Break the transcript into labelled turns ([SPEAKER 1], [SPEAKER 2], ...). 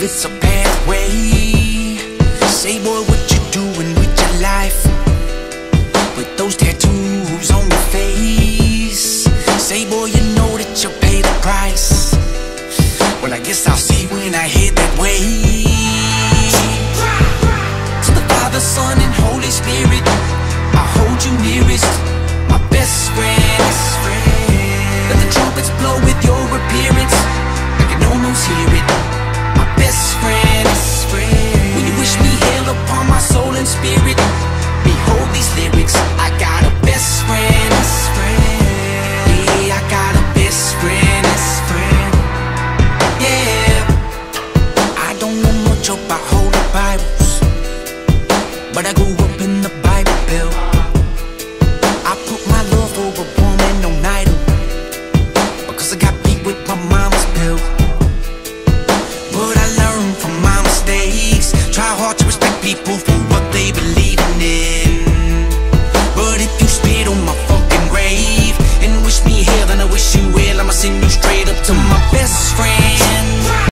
[SPEAKER 1] it's a pathway. Say boy, what you doing with your life, with those tattoos on your face? Say boy, you know that you pay the price. Well, I guess I'll see when I head that way. To the Father, Son, and Holy Spirit, I hold you nearest, my best friend. Let the trumpets blow with your appearance, I can almost hear it, my best friend. When you wish me hail upon my soul and spirit, behold these lyrics, I got a best friend. Yeah, I got a best friend. Yeah, I don't know much about Holy Bible,